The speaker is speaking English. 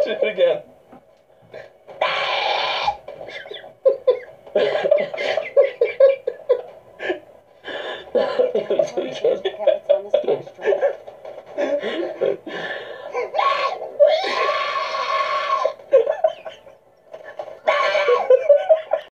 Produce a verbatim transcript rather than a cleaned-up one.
Do it again. It's on his cash drawer.